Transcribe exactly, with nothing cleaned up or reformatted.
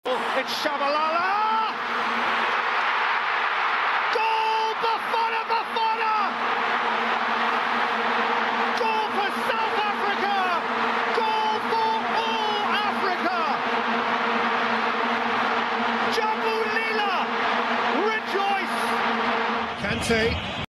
It's Shabalala! Goal! Bafana, Bafana! Goal for South Africa! Goal for all Africa! Jambu Lila, rejoice! Kante.